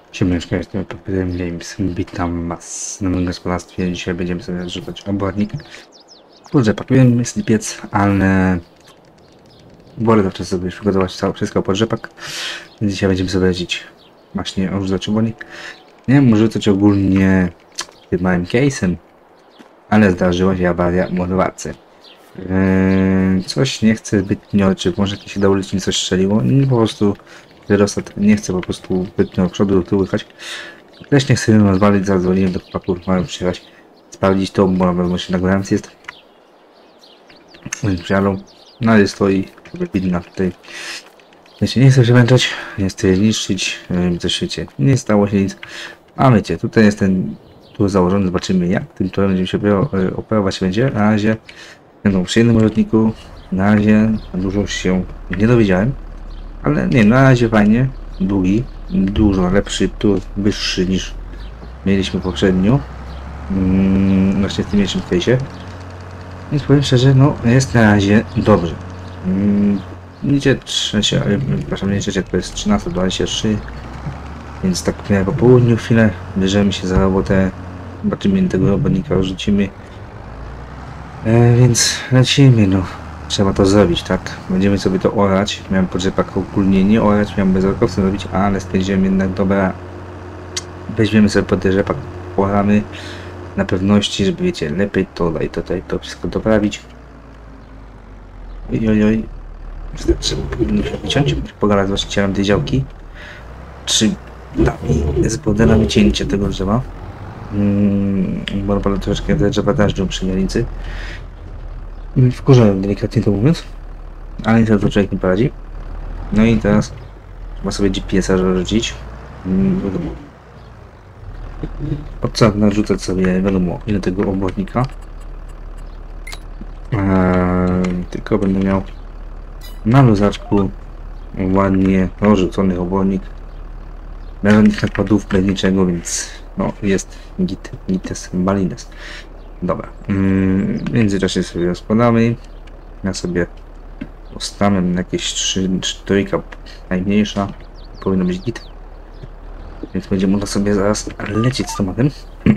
Siemaneczko, jestem Papierem Games. Witam was na moim gospodarstwie. Dzisiaj będziemy sobie rzucać obornik. Kurczę, pakujemy jest lipiec, ale wolę zawsze sobie już przygotować wszystko pod rzepak. Więc dzisiaj będziemy sobie jeździć właśnie rzucać obornik. Nie wiem, rzucać ogólnie tym małym case'em, ale zdarzyła się awaria w ładowarce. Coś nie chcę zbytnio, czy może jakieś hydraulicznie coś strzeliło. Po prostu wyrostat nie chcę po prostu zbytnio do przodu, do tyłu jechać. Też nie chcę ją rozwalić, zadzwoniłem do chłopaków, mają przyjechać sprawdzić to, bo na pewno się na gwarancji jest. Więc przyjadą, no ale stoi widna tutaj. Wiecie, nie chcę się męczyć, nie chcę je niszczyć, coś świecie, nie stało się nic. A wiecie, tutaj jest ten tu założony, zobaczymy jak tym torem będziemy się operować będzie. Na razie będą przy jednym lotniku, na razie dużo się nie dowiedziałem. Ale nie, na razie fajnie, długi, dużo lepszy, tur wyższy niż mieliśmy poprzednio, właśnie w tym pierwszym case'ie. Więc powiem szczerze, no jest na razie dobrze. Widzicie, przepraszam, nie trzecie, to jest 13:23, więc tak po południu chwilę bierzemy się za robotę, zobaczymy tego robotnika, rzucimy, więc lecimy, no. Trzeba to zrobić, tak? Będziemy sobie to orać. Miałem pod rzepak ogólnie nie orać, miałem bezrokowcem zrobić, ale stwierdziłem jednak, dobra, weźmiemy sobie pod rzepak, oramy na pewności, żeby wiecie, lepiej to daj tutaj to wszystko doprawić. Oj, powinno się wyciąć, pogadać z właścicielem tej działki, czy da mi zgodę na wycięcie tego drzewa, bo naprawdę troszeczkę te drzewa dażdżą przy granicy. Wkurzałem, delikatnie to mówiąc, ale niestety to człowiek nie poradzi. No i teraz trzeba sobie GPS-a rzucić. Narzucać sobie, wiadomo, ile tego obwodnika. Tylko będę miał na luzaczku ładnie rozrzucony obwodnik. Bez żadnych nakładów, bez niczego, więc no jest gites balines. Dobra, w międzyczasie sobie rozkładamy. Ja sobie ustawiam jakieś 4 najmniejsza, powinno być git, więc będzie można sobie zaraz lecieć z tematem.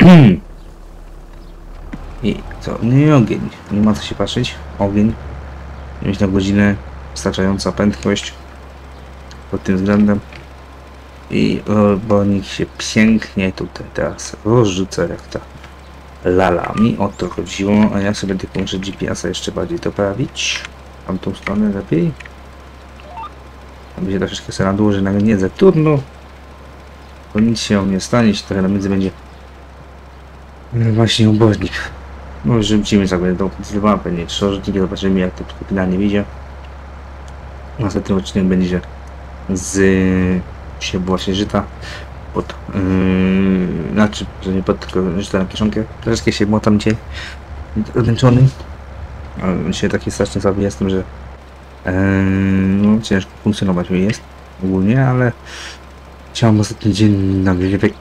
I co? No i ogień, nie ma co się patrzeć, ogień, mieć na godzinę wystarczająca prędkość pod tym względem i obornik się pięknie tutaj teraz rozrzuca jak ta lala. Mi o to chodziło, a ja sobie tylko muszę GPS-a jeszcze bardziej doprawić. Tamtą stronę lepiej. Aby się troszeczkę sobie nadłuży, nagle nie za trudno. Bo nic się nie stanie, się trochę na między będzie właśnie obornik. No rzucimy sobie do zrywa pewnie 3 rzutniki, zobaczymy jak to finalnie wyjdzie. Następny odcinek będzie z właśnie żyta. Pod, znaczy, że nie pod, tylko żyta na kieszonkę. Troszeczkę się motam dzisiaj zmęczony. Dzisiaj taki strasznie słaby jestem, że no, ciężko funkcjonować mi jest ogólnie, ale chciałem ostatni dzień nagrywek,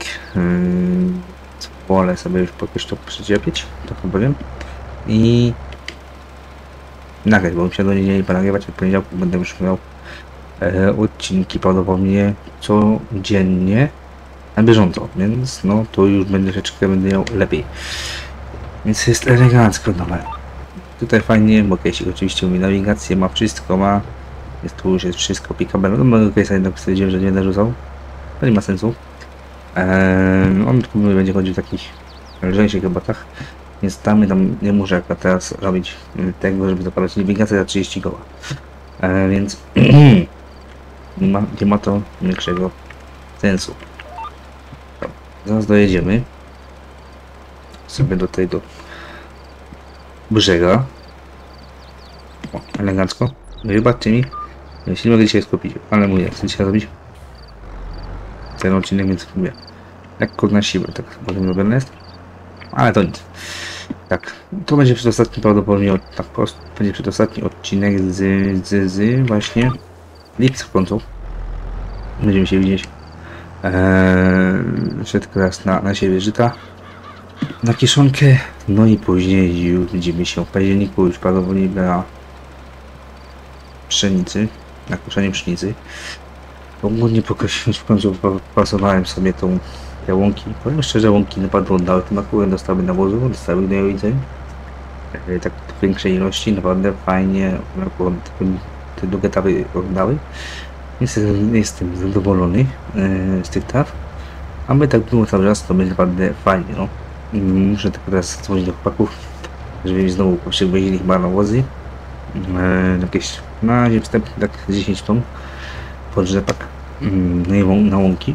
wolę sobie już jakoś to przyczepić, tak powiem, i nagrać, bo się do niedzieli ponagrywać, od poniedziałku będę już miał odcinki prawdopodobnie codziennie na bieżąco, więc no to już będę miał lepiej, więc jest elegancko. Dobra, tutaj fajnie, bo jeśli oczywiście mi nawigację ma, wszystko ma, tu już jest wszystko pikabel, no mojego case'a jednak stwierdziłem, że nie będę rzucał, to nie ma sensu. On będzie chodził w takich lżejszych robotach, więc tam nie muszę jak teraz robić tego, żeby zakładać nawigację za 30 koła, więc nie ma to większego sensu. Zaraz dojedziemy sobie do tego brzega. O, elegancko. Wybaczcie mi, jeśli nie mogę dzisiaj skupić, ale mówię, chcę dzisiaj zrobić ten odcinek, więc mówię, lekko na siłę, tak powiem, robione jest, ale to nic. Tak, to będzie przedostatni prawdopodobnie, tak będzie przedostatni odcinek z właśnie lipca w końcu. Będziemy się widzieć. Szedł teraz na siebie żyta, na kieszonkę, no i później już widzimy się w październiku, już prawdopodobnie na pszenicy, na koszenie pszenicy. Ogólnie w końcu pasowałem sobie te łąki. Powiem szczerze, łąki naprawdę oddały tym akurat, dostały nawozu, dostały gnojowicy. Tak w większej ilości, naprawdę fajnie akurat te drugie tawy oddały. Jestem zadowolony z tych taw. Aby tak było cały czas, to będzie naprawdę fajnie, no. Muszę tylko teraz dzwonić do chłopaków, żeby mi znowu przywozili chyba nawozy. Jakieś na razie wstępnie tak 10 ton pod rzepak na łąki.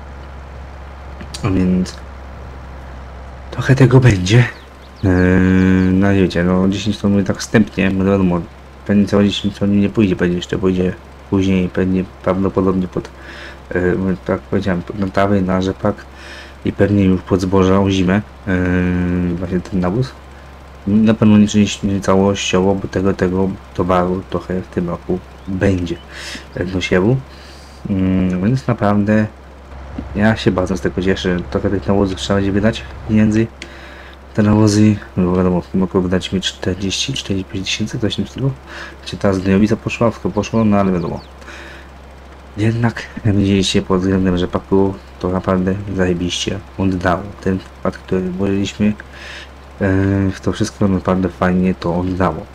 A więc trochę tego będzie. No wiecie, no 10 ton tak wstępnie, no wiadomo, pewnie całe 10 ton nie pójdzie, pewnie jeszcze pójdzie później, pewnie prawdopodobnie pod, tak powiedziałem, pod naprawy na rzepak i pewnie już pod zboża o zimę, właśnie ten nawóz. Na pewno nie całościowo, bo tego towaru trochę w tym roku będzie do siewu. Więc naprawdę ja się bardzo z tego cieszę. Trochę tych nawozów trzeba będzie wydać pieniędzy. Te nawozy, no wiadomo, w tym roku wydać mi 40-45 tysięcy, coś w tym stylu. Czy ta zgnojowica poszła, wszystko poszło, no ale wiadomo. Jednak widzieliście pod względem rzepaku, to naprawdę zajebiście oddało. Ten wkład, który włożyliśmy w to wszystko naprawdę fajnie to oddało.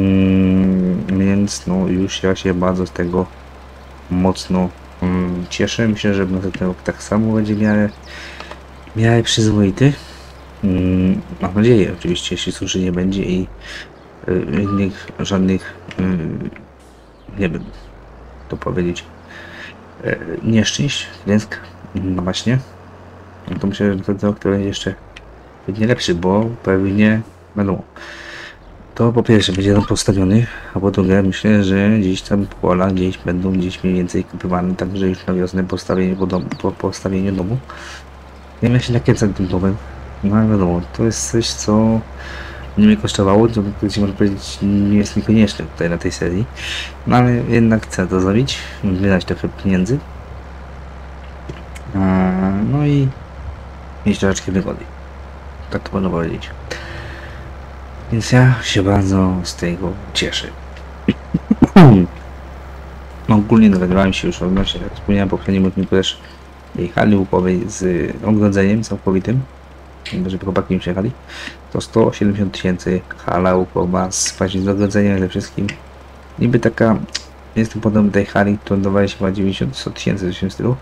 Więc no już ja się bardzo z tego mocno cieszę. Myślę, że następny rok tak samo będzie w miarę przyzwoity. Mam nadzieję, oczywiście, jeśli suszy nie będzie i innych żadnych, nie wiem, to powiedzieć, nieszczęść, klęsk, właśnie. No to myślę, że ten rok to będzie jeszcze będzie lepszy, bo pewnie wiadomo. To po pierwsze będzie tam postawiony, a po drugie myślę, że gdzieś tam pola gdzieś będą gdzieś mniej więcej kupywane, także już na wiosnę po postawieniu domu. Nie wiem, jak się nakręcać tym domem. No ale wiadomo, to jest coś, co nie mnie kosztowało, to można powiedzieć nie jest niekonieczne tutaj na tej serii. No ale jednak chcę to zrobić, wydać trochę pieniędzy. No i mieć troszeczkę wygody. Tak to można powiedzieć. Więc ja się bardzo z tego cieszę. No, ogólnie dowiadywałem się już odnośnie, jak wspomniałem po poprzednim odcinku też tej hali łukowej z ogrodzeniem całkowitym, żeby chłopaki nie przyjechali. To 170 tysięcy hala łukowa właśnie z ogrodzeniem ze wszystkim. Niby taka, jestem podobny tej hali, to dawali się chyba 90 tysięcy w tym stylu.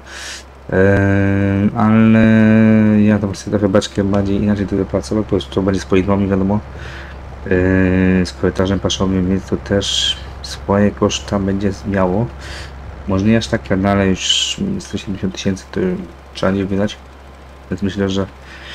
Ale ja tam sobie trochę beczkę bardziej inaczej to wypracował, to będzie z polidłami wiadomo, z korytarzem paszowym, więc to też swoje koszta będzie miało. Może nie aż tak, ale już 170 tysięcy to trzeba nie wydać, więc myślę, że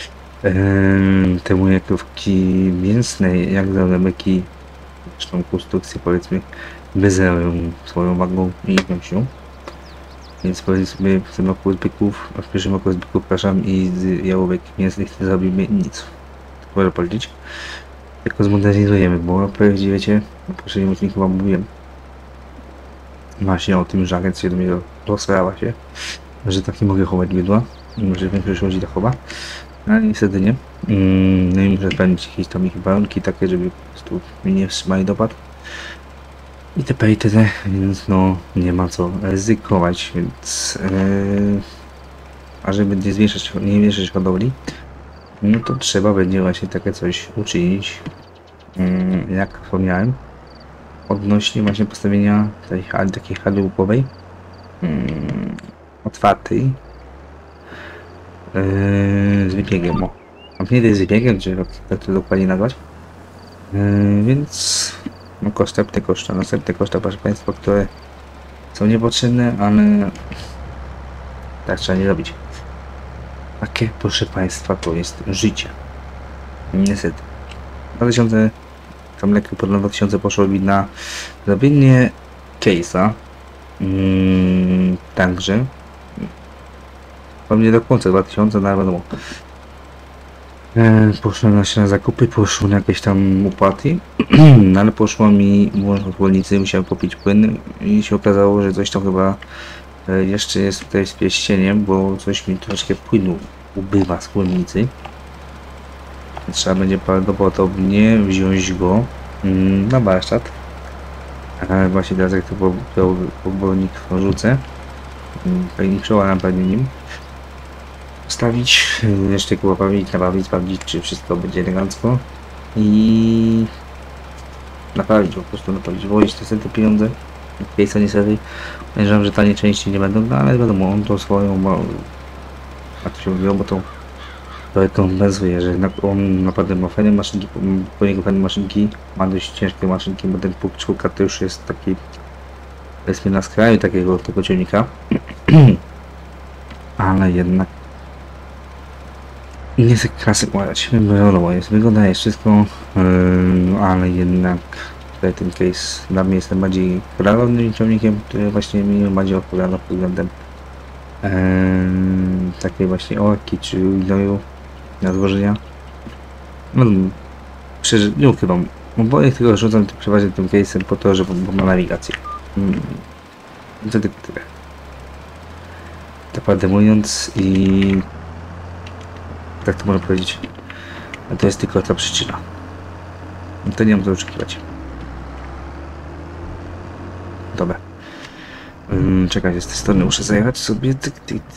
te moje krówki mięsne, jak za myki, zresztą konstrukcję powiedzmy, wyzerają swoją wagą i ilością. Więc powiedzmy w tym roku z byków, a w pierwszym roku z byków, przepraszam, i z jałówek mięsnych nie zrobimy nic. Można powiedzieć. Tylko zmodernizujemy, bo pewnie wiecie, na poprzednim odcinku wam mówiłem właśnie o tym, że agencja do mnie rozsrała się, że tak nie mogę chować bydła, może większość ludzi tak chowa, ale niestety nie. No i muszę spełnić jakieś tam ich warunki takie, żeby po prostu mnie nie wstrzymali dopad. I te itd., więc no nie ma co ryzykować, więc a żeby nie zwiększać hodowli, no to trzeba będzie właśnie takie coś uczynić, jak wspomniałem, odnośnie właśnie postawienia tej takiej hali łukowej, otwartej, z wybiegiem, zamkniętej z wybiegiem, czy jak to dokładnie nazwać, więc no następne koszta, proszę Państwa, które są niepotrzebne, ale tak trzeba nie robić. Takie, proszę Państwa, to jest życie. Niestety. 2000, tam lekko po 2000 poszło mi na zrobienie case'a. Także pewnie do końca 2000, no wiadomo. Poszło na zakupy, poszło na jakieś tam opłaty, no ale poszło mi od chłodnicy, musiałem kupić płyn i się okazało, że coś tam chyba jeszcze jest tutaj z pierścieniem, bo coś mi troszkę płynu ubywa z chłodnicy. Trzeba będzie prawdopodobnie wziąć go na warsztat. Właśnie teraz jak to obornik rzucę, pewnie przełamam pewnie nim. Stawić, jeszcze go poprawić, naprawić, sprawdzić, czy wszystko będzie elegancko. I naprawić, po prostu naprawić, wozić te pieniądze. Case'a niestety. Podejrzewam, że tanie części nie będą, no ale wiadomo, on to swoją ma... A to się mówiło, bo to kompensuje, że on naprawdę ma fajne maszynki, po niego fajne maszynki, ma dość ciężkie maszynki, bo ten Puk 4 to już jest taki, powiedzmy, na skraju takiego tego ciągnika. Ale jednak nie jest klasy kładać, wiadomo, jest wygoda, jest wszystko, ale jednak tutaj ten case dla mnie jest bardziej klarownym ciągnikiem, który właśnie mi bardziej odpowiada pod względem takiej właśnie ołaki czy gnoju na złożenia. No, nie ukrywam, bo ja tylko rzucam przeważnie tym case'em po to, żeby ma nawigację. To tylko tyle. Naprawdę mówiąc i tak to można powiedzieć, to jest tylko ta przyczyna. To nie mam co oczekiwać. Dobra. Czekaj, z tej strony muszę zajechać sobie. Tyk.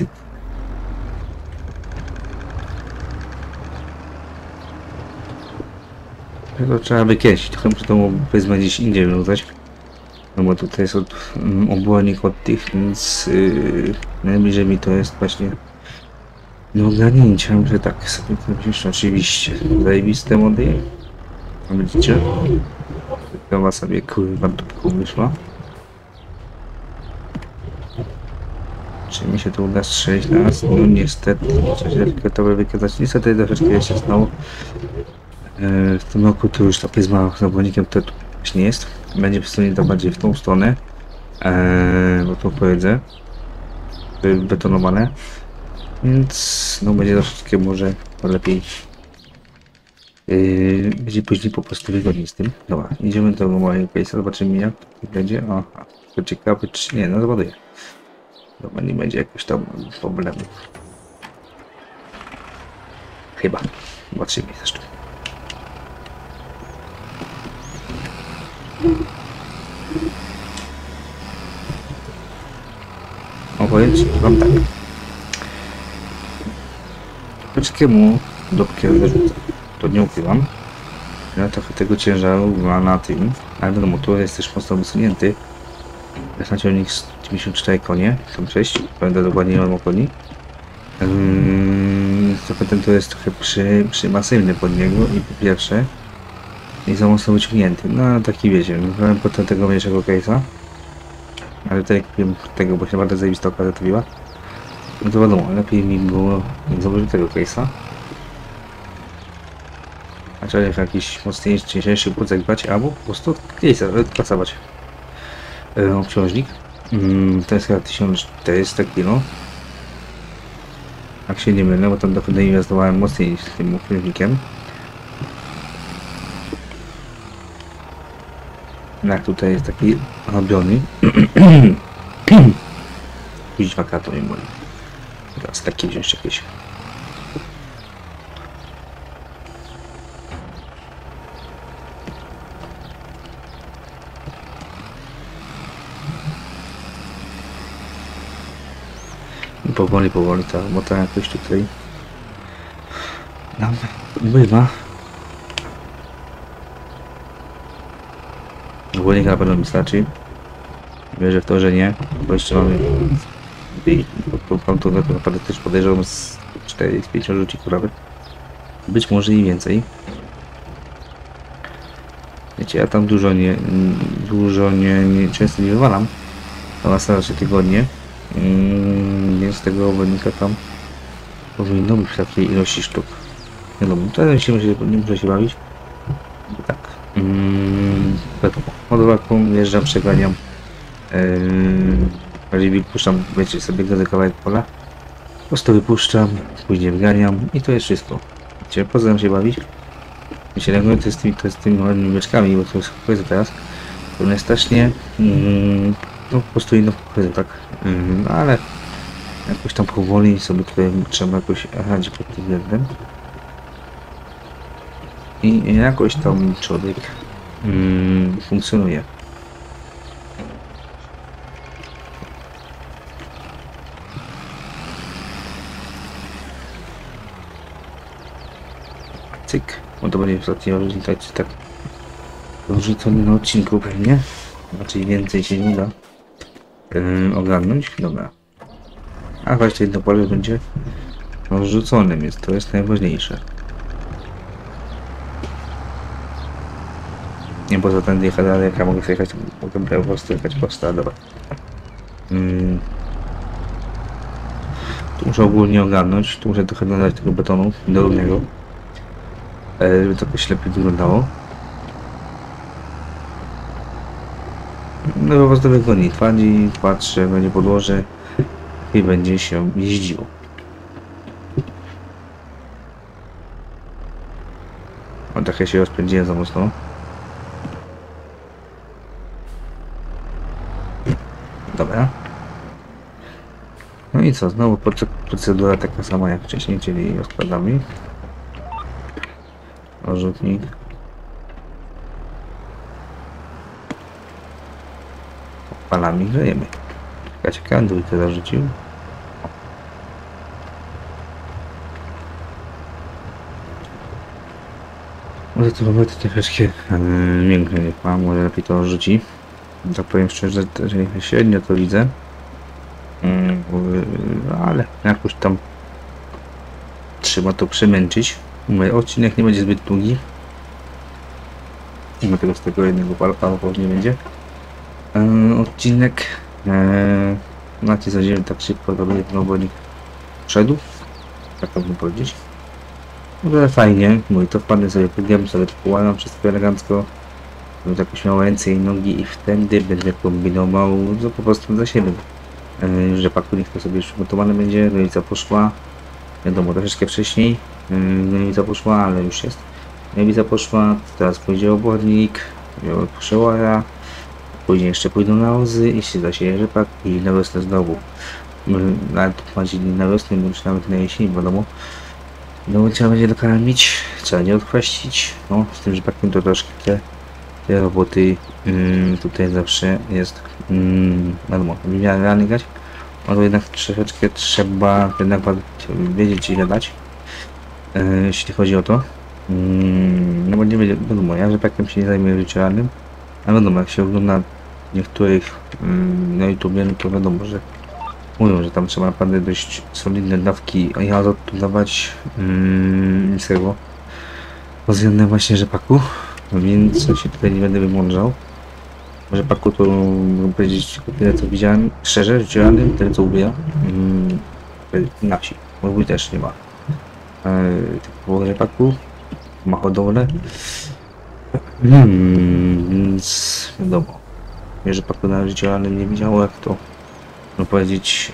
Tego trzeba wykręcić, trochę muszę to powiedzmy gdzieś indziej wrzucać. No bo tutaj jest obłonnik od tych, więc najbliżej mi to jest właśnie do ogarnięcia. Muszę tak sobie to oczywiście. Zajebiste mody. Widzicie? Kawa sobie kurwa dupką wyszła. Czy mi się to uda strzelić na nas? No niestety, coś delikatowe wykazać. Niestety troszeczkę jeszcze stało. W tym roku to już ta pryzma z obłonikiem to właśnie jest. Będzie przesunięta bardziej w tą stronę. Bo to powiedzę. Betonowane. Więc no będzie troszeczkę może lepiej. Będzie później po prostu wygodniej z tym. Dobra, idziemy do mojego case'a, zobaczymy jak to będzie. Aha, to ciekawe czy nie, no załaduję. Dobra, nie będzie jakoś tam problemów. Chyba. Zobaczymy zresztą. Opowiem wam tak. Troszeczkiemu dopkę wyrzucę. To nie ukrywam. Ja trochę tego ciężaru ma na tym, ale wiadomo, motor jest też mocno wysunięty. Jest na ciągnik 94 konie, są 6, będę dokładnie nie mam koni. Trochę ten to jest trochę przymasywny pod niego i po pierwsze i za mocno wyciągnięty. No taki wiecie, wybrałem potem tego mniejszego case'a. Ale tutaj kupiłem tego, bo się naprawdę zajebista okazja trafiła. No to wiadomo, lepiej mi było założyć tego case'a. A trzeba w jakiś mocniejszy, cięższy płucek brać, albo po prostu case'a pracować. Obciążnik. To jest chyba 1400 kg. Jak się nie mylę, bo tam dochodem inwestowałem mocniej z tym obciążnikiem. Jak tutaj jest taki robiony. Kuźwa to mi boli. Teraz takie wziąć jakieś. I powoli ta robota jakoś tutaj nam bywa. Ogólnie na pewno mi starczy. Wierzę w to, że nie, bo jeszcze mamy to naprawdę też podejrzewam z 4-5 rzucików nawet. Być może i więcej. Wiecie, ja tam dużo nie często nie wywalam. To na starsze tygodnie. Więc tego obwodnika tam powinno być w takiej ilości sztuk. Wiadomo, teraz nie muszę się bawić. Tak. Wiadomo, ładowarką jeżdżam, przeganiam. Jeżeli wypuszczam, wiecie, sobie go kawałek pola. Po prostu wypuszczam, później wyganiam i to jest wszystko. Wiecie, pozwalam się bawić. Wiecie, to jest z tymi małymi beczkami, bo to jest powiedzmy teraz. To jest strasznie, no po prostu inną powiedzmy tak. Ale jakoś tam powoli sobie tutaj trzeba jakoś radzić pod tym względem. I jakoś tam człowiek funkcjonuje. cyk. O, to będzie ostatni odcinek, tak wrzucony na odcinku pewnie. Raczej więcej się nie da ogarnąć. Dobra. A właśnie jedno pole będzie rozrzuconym, więc to jest najważniejsze. Nie poza ten jechać, ale jak ja mogę jechać, mogę po prostu jechać prosto, dobra. Tu muszę ogólnie ogarnąć, tu muszę trochę dodać tego betonu dolnego, żeby to jakoś lepiej wyglądało. No po prostu wygoni twardziej, patrzę, będzie podłoże i będzie się jeździło. O, trochę się rozpędziłem za mocno. Dobra. No i co, znowu procedura taka sama jak wcześniej, czyli rozkładamy rozrzutnik. Palami grzejemy. Czekaj, dwójkę zarzucił. Może to roboty troszeczkę miękkie nie ma, może lepiej to rzuci. Tak powiem szczerze, że średnio to widzę. Ale jakoś tam trzeba to przemęczyć. Mówię, odcinek nie będzie zbyt długi. Dlatego z tego jednego palpa nie będzie. Odcinek macie za ziemię tak szybko, to obodnik wszedł. Tak można powiedzieć. No fajnie, mówię, to wpadnę sobie, podjem sobie, to połamam wszystko elegancko. Będę jakoś miał ręce i nogi i wtedy będę kombinował no, po prostu za siebie. Rzepaku niech to sobie już przygotowane będzie, granica poszła. Wiadomo, troszeczkę wcześniej granica poszła, ale już jest. Granica poszła, teraz pójdzie obodnik, przełara, później jeszcze pójdą nawozy i się zasieje rzepak i na wiosnę znowu. Nawet bardziej na wiosnę, bo już nawet na jesień, wiadomo. No trzeba będzie dokarmić, trzeba nie odchwaścić. No, z tym rzepakiem to troszkę te roboty tutaj zawsze jest wiadomo, realnie grać. No to jednak troszeczkę trzeba jednak wiedzieć ile dać, jeśli chodzi o to. No bo nie będzie, wiadomo, ja rzepakiem się nie zajmuję rytualnym, a wiadomo, jak się ogląda niektórych na YouTubie, no to wiadomo, że mówią, że tam trzeba naprawdę dość solidne dawki azotu dawać z tego rozjemne właśnie rzepaku, więc się tutaj nie będę wymądrzał. W rzepaku to mogę powiedzieć tyle co widziałem, szczerze, rzeczywiście tyle co ubija na wsi, bo wuj też nie ma typowo rzepaku, ma hodowlę, więc wiadomo, rzepaku na rzeczywistym nie widziało, jak to no powiedzieć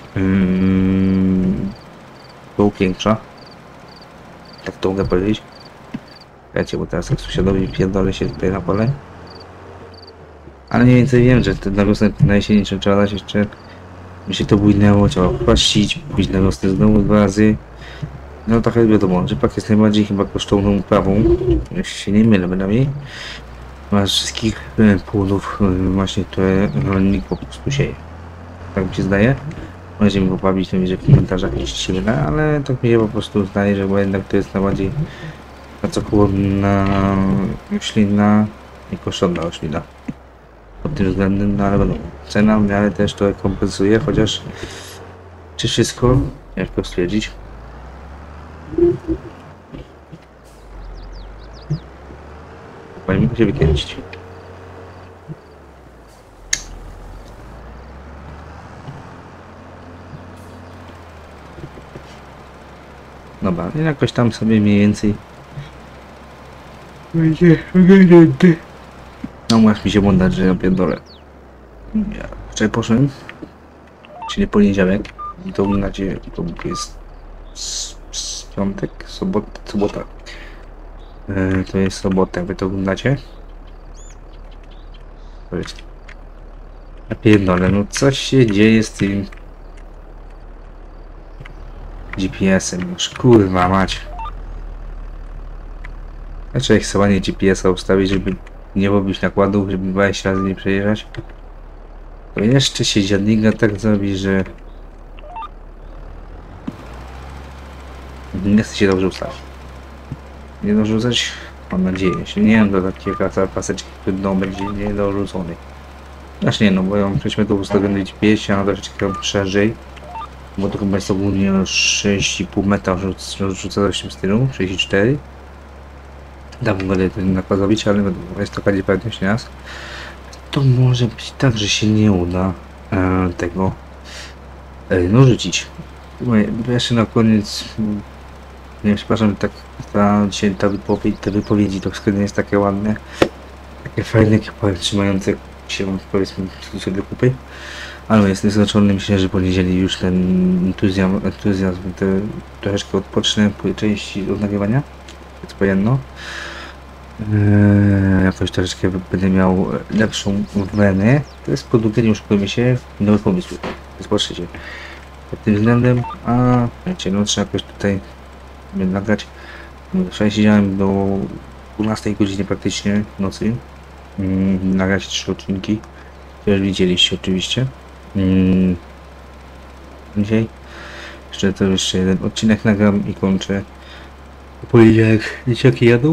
to upiększa, tak to mogę powiedzieć. Wiecie, bo teraz jak sąsiadowi pierdolę się tutaj na pole, ale mniej więcej wiem, że na wiosnę na jesieni trzeba dać jeszcze, by się to bujnęło, trzeba płaścić, pójść na wiosnę znowu 2 razy. No trochę wiadomo, rzepak jest najbardziej chyba kosztowną uprawą, jeśli się nie mylę bynajmniej. Masz wszystkich płodów właśnie, które rolnik po prostu sieje. Tak mi się zdaje. Możecie mi poprawić to w komentarzach, jeśli się mylę, ale tak mi się po prostu zdaje, że bo jednak to jest najbardziej pracochłonna roślina i kosztowna roślina. Pod tym względem, no ale wiadomo, cena w miarę też to kompensuje, chociaż czy wszystko, jak to stwierdzić. Powinien się wykręcić. Dobra, jakoś tam sobie mniej więcej będzie ogarnięty. No masz mi się wątać, że ja pierdolę. Ja wczoraj poszedłem, czyli poniedziałek, i to oglądacie, to jest piątek, sobota. To jest sobota, wy to oglądacie. Powiedzcie. Ja pierdolę, no coś się dzieje z tym GPS-em, już kurwa mać. Znaczy jak sobie nie GPS-a ustawić, żeby nie robić nakładów, żeby 20 razy nie przejeżdżać. To jeszcze się dziadniga tak zrobi, że nie chce się dobrze ustawić. nie dorzucać? Mam nadzieję. Jeśli nie, to takie paseczki dno będzie niedorzucony. Znaczy nie, no bo ja mam 6 metrów ustawiony GPS, a troszeczkę szerzej. Bo to chyba jest ogólnie 6,5 metra rzuca w tym stylu, 64. Dam mogę ten nakład zrobić, ale jest to bardziej pewność nas. To może być tak, że się nie uda tego no rzucić. Jeszcze na koniec, nie przepraszam, tak dzisiaj te wypowiedzi to wszystko nie jest takie ładne, takie fajne, trzymające się powiedzmy do kupy. Ale jestem zaznaczony, myślę, że po niedzieli już ten entuzjazm troszeczkę odpocznę po części od nagrywania. Jest pojedno. Jakoś troszeczkę będę miał lepszą wenę. To jest po drugie, nie oszukujmy się, nowy pomysł. To jest po trzecie. Pod tym względem, a wiecie, no trzeba jakoś tutaj nagrać. Wczoraj siedziałem do 12 godziny praktycznie nocy. Nagrać 3 odcinki, które widzieliście oczywiście. Dzisiaj jeszcze jeden odcinek nagram i kończę. W poniedziałek dzieciaki jadą.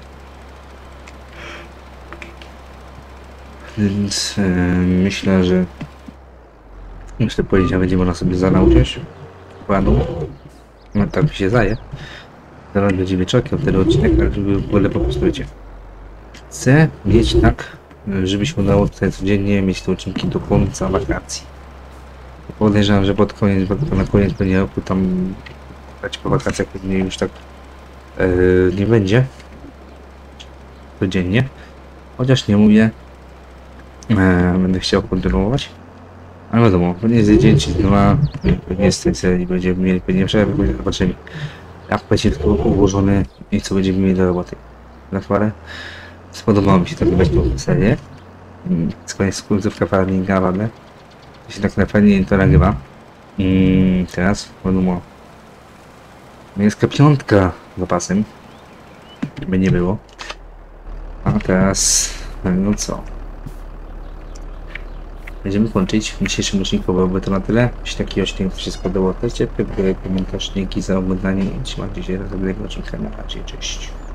Więc myślę, że poniedziałek będzie można sobie zanauczyć planu. No tak mi się zdaje. Zaraz będzie wieczorkiem wtedy odcinek, ale żeby w ogóle po prostu wiecie. Chcę mieć tak, żeby się udało tutaj codziennie mieć te odcinki do końca wakacji. Podejrzewam, że na koniec będzie roku tam po wakacjach pewnie już tak nie będzie codziennie. Chociaż nie mówię, będę chciał kontynuować. Ale wiadomo, pewnie z dzień czy dwa, pewnie z tej serii będziemy mieli pewnie przerwę, zobaczymy jak będzie to ułożone i co będziemy mieli do roboty. Na chwilę spodobało mi się tak wybrać tą serię. Z koniec końcówka farminga, naprawdę. Jeśli tak na fajnie to nagrywa. Teraz wiadomo, jest piątka zapasem, by nie było. A teraz, no co? Będziemy kończyć w dzisiejszym odcinku, bo to na tyle. Jeśli taki odcinek się spodobał, to komentarz, dzięki za oglądanie i trzymajcie się do następnego odcinka. Na razie, cześć.